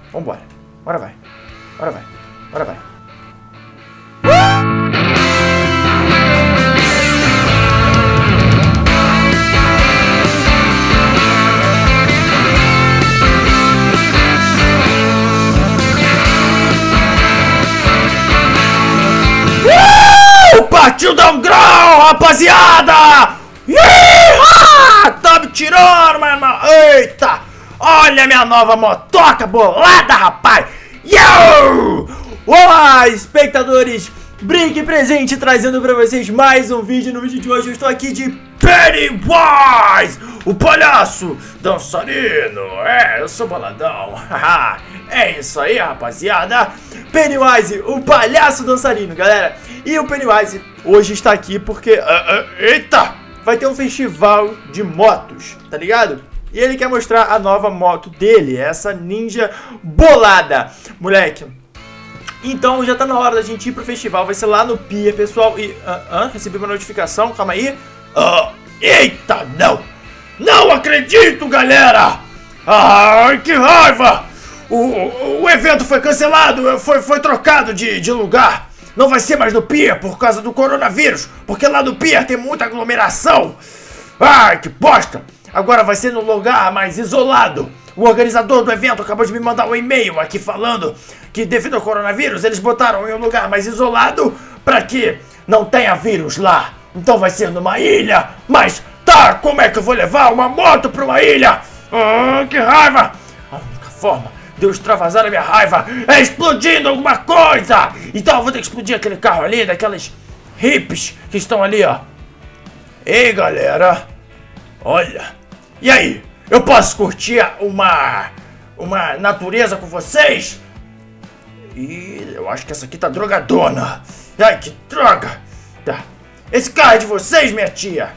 Vambora. Bora vai. Bora vai. Bora vai. Partiu dar um grau, rapaziada! Tá me tirando, meu irmão! Eita! Olha a minha nova motoca bolada, rapaz! Yo! Olá, espectadores! Brinque presente trazendo pra vocês mais um vídeo. No vídeo de hoje eu estou aqui de Pennywise, o palhaço dançarino. Eu sou boladão. É isso aí, rapaziada. Pennywise, o palhaço dançarino, galera. E o Pennywise hoje está aqui porque... eita! Vai ter um festival de motos, tá ligado? E ele quer mostrar a nova moto dele, essa ninja bolada. Moleque, então já tá na hora da gente ir pro festival. Vai ser lá no Pier, pessoal. E... recebi uma notificação, calma aí. Eita, não! Não acredito, galera! Ai, que raiva! O evento foi cancelado, foi trocado de lugar. Não vai ser mais no Pier por causa do coronavírus, porque lá no Pier tem muita aglomeração. Ai, que bosta! Agora vai ser num lugar mais isolado. O organizador do evento acabou de me mandar um e-mail aqui falando que devido ao coronavírus eles botaram em um lugar mais isolado para que não tenha vírus lá. Então vai ser numa ilha. Mas tá, como é que eu vou levar uma moto para uma ilha? Que raiva! A única forma de eu extravasar a minha raiva é explodindo alguma coisa. Então eu vou ter que explodir aquele carro ali, daquelas hippies que estão ali, ó. Ei, galera, olha. E aí, eu posso curtir uma natureza com vocês? Ih, eu acho que essa aqui tá drogadona. Ai, que droga. Tá. Esse carro é de vocês, minha tia?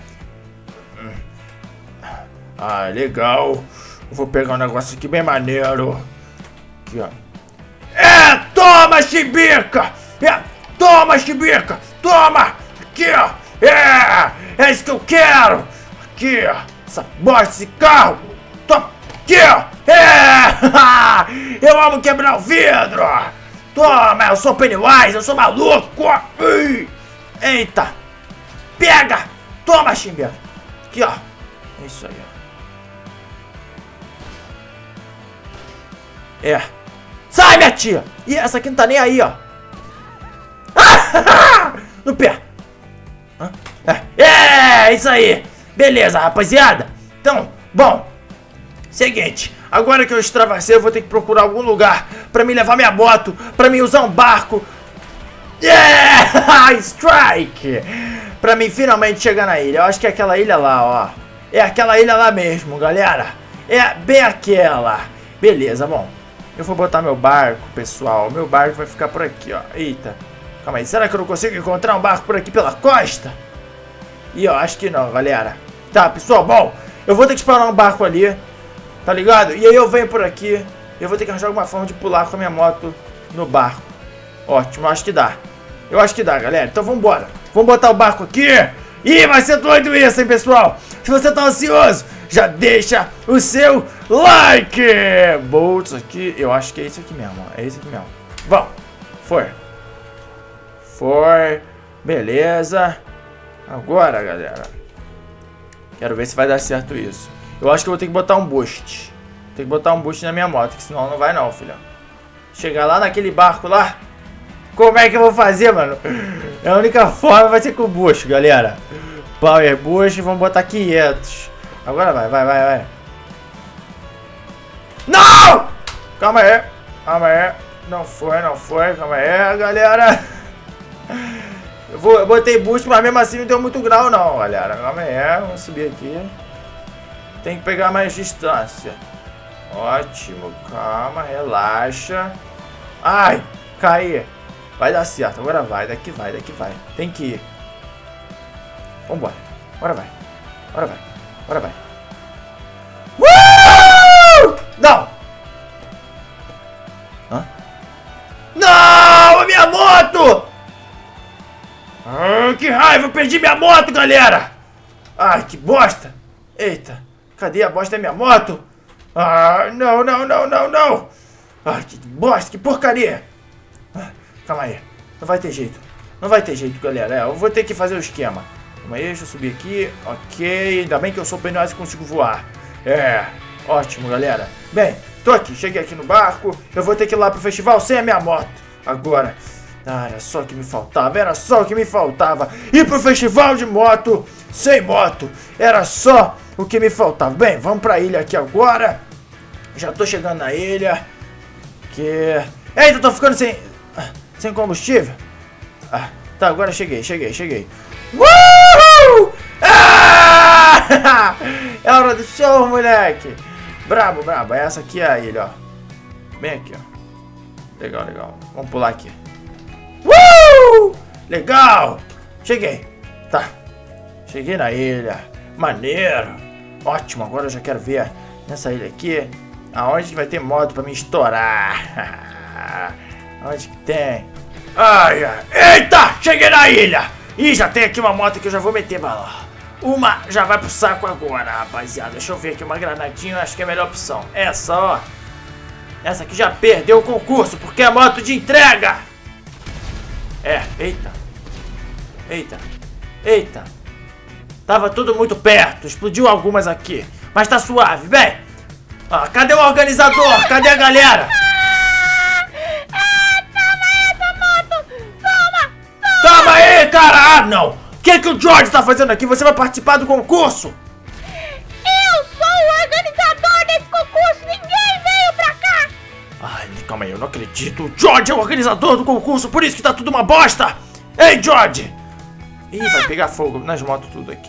Ah, legal. Eu vou pegar um negócio aqui bem maneiro. Aqui, ó. Toma, chibica! Toma, chibica! Toma! Aqui, ó. É isso que eu quero! Aqui, ó. Essa bosta, esse carro! Toma! Aqui, ó! Eu amo quebrar o vidro! Toma! Eu sou Pennywise! Eu sou maluco! Eita! Pega! Toma, chimbia! Aqui, ó! É isso aí, ó! Sai, minha tia! E essa aqui não tá nem aí, ó! No pé! Isso aí! Beleza, rapaziada. Então, bom, seguinte, agora que eu extravasei, eu vou ter que procurar algum lugar pra me levar minha moto, pra me usar um barco. Strike! Pra mim finalmente chegar na ilha. Eu acho que é aquela ilha lá, ó. É aquela ilha lá mesmo, galera. É bem aquela. Beleza, bom. Eu vou botar meu barco, pessoal. Meu barco vai ficar por aqui, ó. Eita. Calma aí, será que eu não consigo encontrar um barco por aqui pela costa? E eu acho que não, galera. Tá, pessoal, bom, eu vou ter que spawnar um barco ali, tá ligado? E aí eu venho por aqui. Eu vou ter que arranjar alguma forma de pular com a minha moto no barco. Ótimo, acho que dá. Eu acho que dá, galera. Então vambora. Vamos botar o barco aqui. Ih, vai ser doido isso, hein, pessoal? Se você tá ansioso, já deixa o seu like. Bolts aqui, eu acho que é esse aqui mesmo, ó. É esse aqui mesmo. Vamos. Foi. Beleza. Agora, galera, quero ver se vai dar certo isso. Eu acho que eu vou ter que botar um boost. Tem que botar um boost na minha moto, que senão não vai não, filhão. Chegar lá naquele barco lá. Como é que eu vou fazer, mano? A única forma vai ser com o boost, galera. Power boost, vamos botar 500. Agora vai. Não! Calma aí. Não foi. Calma aí, galera. Eu botei boost, mas mesmo assim não deu muito grau não, galera. Calma aí, vamos subir aqui. Tem que pegar mais distância. Ótimo, calma, relaxa. Ai, caí. Vai dar certo, agora vai, daqui vai. Tem que ir. Vambora, agora vai. Não! Não, a minha moto! Que raiva, eu perdi minha moto, galera! Ai, que bosta! Eita, cadê a bosta da minha moto? Não! Ai, que bosta, que porcaria. Calma aí. Não vai ter jeito. Não vai ter jeito, galera. Eu vou ter que fazer o esquema. Calma aí, deixa eu subir aqui. Ok, ainda bem que eu sou Pennywise e consigo voar. Ótimo, galera. Bem, tô aqui, cheguei aqui no barco. Eu vou ter que ir lá pro festival sem a minha moto. Agora. Era só o que me faltava, era só o que me faltava. Ir pro festival de moto sem moto. Era só o que me faltava. Bem, vamos pra ilha aqui agora. Já tô chegando na ilha. Eita, tô ficando sem combustível. Tá, agora cheguei. Uhul! É hora do show, moleque. Brabo. Essa aqui é a ilha, ó. Bem aqui, ó. Legal. Vamos pular aqui. Legal. Cheguei. Tá. Cheguei na ilha. Maneiro. Ótimo, agora eu já quero ver nessa ilha aqui aonde que vai ter moto pra me estourar. Onde que tem? Eita! Cheguei na ilha! Ih, já tem aqui uma moto que eu já vou meter bala. Uma já vai pro saco agora, rapaziada. Deixa eu ver aqui uma granadinha, acho que é a melhor opção. Essa, ó. Essa aqui já perdeu o concurso, porque é moto de entrega. Eita. Tava tudo muito perto, explodiu algumas aqui. Mas tá suave, bem. Cadê o organizador? Cadê a galera? Toma aí, cara! Não! O que o George tá fazendo aqui? Você vai participar do concurso? Eu sou o organizador desse concurso! Ninguém veio pra cá! Calma aí, eu não acredito. O George é o organizador do concurso, por isso que tá tudo uma bosta! Ei, George! Ih, vai pegar fogo nas motos tudo aqui.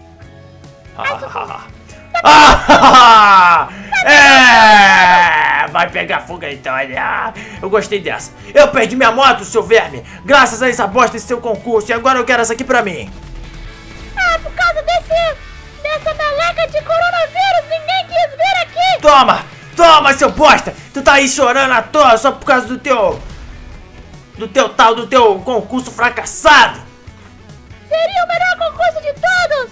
Vai pegar fogo aí, então. Eu gostei dessa. Eu perdi minha moto, seu verme, graças a essa bosta desse seu concurso. E agora eu quero essa aqui pra mim. Por causa dessa meleca de coronavírus, ninguém quis vir aqui. Toma, seu bosta. Tu tá aí chorando à toa só por causa do teu concurso fracassado. Seria o melhor concurso de todos.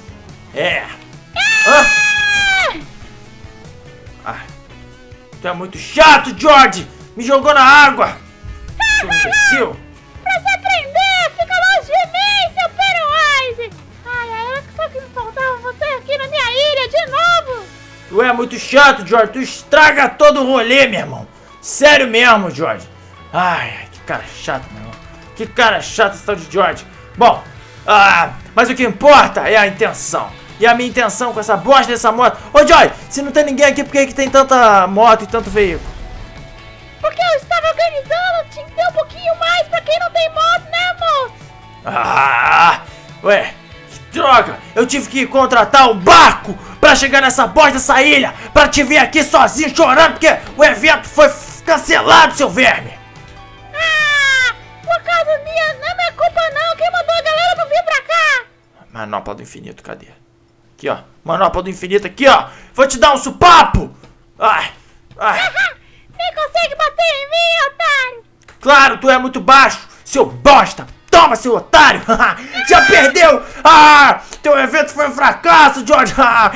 Tu é muito chato, George! Me jogou na água! Seu imbecil! Pra se aprender, fica longe de mim, seu Pennywise! Era só que me faltava você aqui na minha ilha de novo! Tu é muito chato, George! Tu estraga todo o rolê, meu irmão! Sério mesmo, George! Que cara chato, meu irmão! Que cara chato esse tal de George! Bom, mas o que importa é a intenção! E a minha intenção com essa bosta dessa moto... Ô, Joy, se não tem ninguém aqui, por que tem tanta moto e tanto veículo? Porque eu estava organizando, tinha que ter um pouquinho mais pra quem não tem moto, né, moço? Ué, que droga! Eu tive que contratar um barco pra chegar nessa bosta dessa ilha, pra te ver aqui sozinho chorando, porque o evento foi cancelado, seu verme! Por causa minha, não é minha culpa não, quem mandou a galera não vir pra cá? Manopla do infinito, cadê? Aqui, ó. Manopla do infinito aqui, ó. Vou te dar um supapo! Nem consegue bater em mim, otário! Claro, tu é muito baixo, seu bosta! Toma, seu otário! Já perdeu! Teu evento foi um fracasso, George!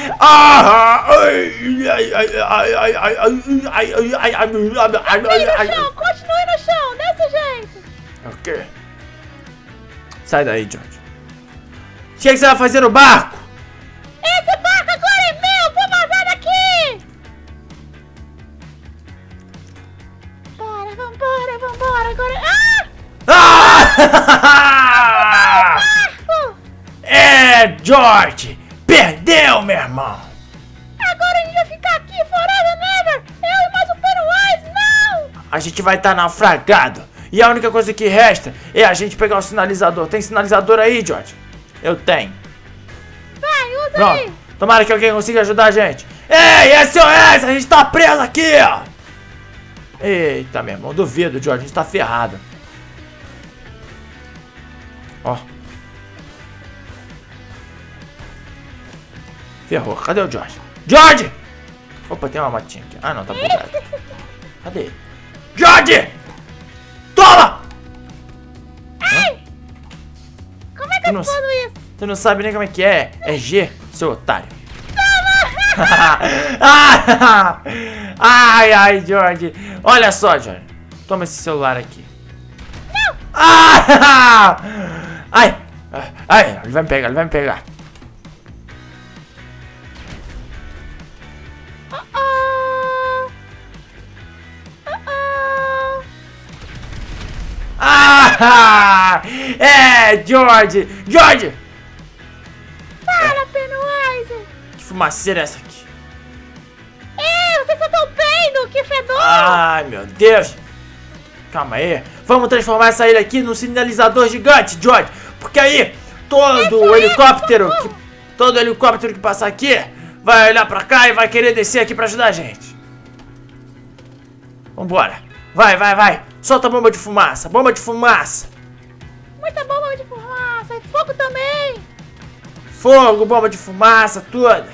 Continue no chão, desse jeito! Ok. Sai daí, George. O que você vai fazer no barco? Esse barco agora é meu! Vou vazar daqui! Vambora! Agora... George! Perdeu, meu irmão! Agora a gente vai ficar aqui forever and ever! Eu e mais o Pennywise, não! A gente vai estar naufragado! E a única coisa que resta é a gente pegar o sinalizador. Tem sinalizador aí, George? Eu tenho. Vai, usa Pronto. aí! Tomara que alguém consiga ajudar a gente. Ei, SOS! A gente tá preso aqui, ó! Eita, meu irmão, duvido, George. A gente tá ferrado. Ó. Ferrou. Cadê o George? George! Opa, tem uma motinha aqui. Não, tá bugado. Cadê ele? George! Toma! Como é que eu explodo isso? Tu não sabe nem como é que é. É G, seu otário. Toma! Ai, ai, George. Olha só, George. Toma esse celular aqui. Não! Ai! Ai, ele vai me pegar, ele vai me pegar. É, George! George! Fala, Pennywise! Que fumaceira é essa aqui? Vocês só estão peido, que fedor! Ai, meu Deus! Calma aí. Vamos transformar essa ilha aqui num sinalizador gigante, George. Porque aí, todo helicóptero que passar aqui vai olhar pra cá e vai querer descer aqui pra ajudar a gente. Vambora. Vai, vai, vai. Solta a bomba de fumaça. Bomba de fumaça. Muita bomba de fumaça. E fogo também. Fogo, bomba de fumaça, tudo.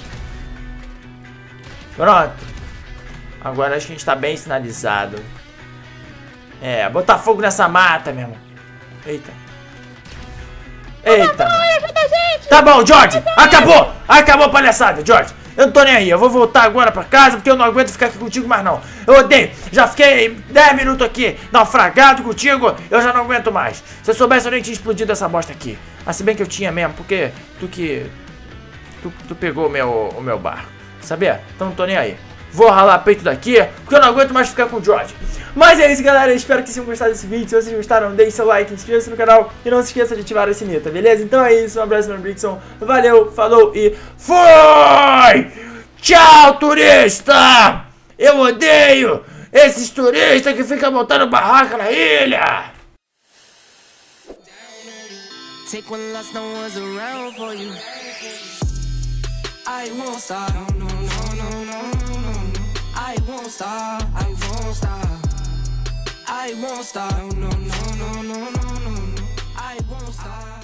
Pronto. Agora acho que a gente tá bem sinalizado. É, botar fogo nessa mata, meu irmão. Eita. Eita. Tá bom, George. Acabou. Acabou a palhaçada, George. Eu não tô nem aí. Eu vou voltar agora pra casa porque eu não aguento ficar aqui contigo mais não. Eu odeio. Já fiquei 10 minutos aqui naufragado contigo. Eu já não aguento mais. Se eu soubesse, eu nem tinha explodido essa bosta aqui. Mas se bem que eu tinha mesmo, porque tu pegou o meu barco. Sabia? Então não tô nem aí. Vou ralar peito daqui, porque eu não aguento mais ficar com o George. Mas é isso, galera. Eu espero que vocês tenham gostado desse vídeo. Se vocês gostaram, deixe seu like, inscreva-se no canal e não se esqueça de ativar a sininho, beleza? Então é isso. Um abraço, meu Brixon. Valeu, falou e fui! Tchau, turista! Eu odeio esses turistas que ficam montando barraca na ilha! Take one last no one's around for you. I won't stop. No, no, no, no, no, no. I won't stop. I won't stop. I won't stop. No, no, no, no, no, no, no. I won't stop.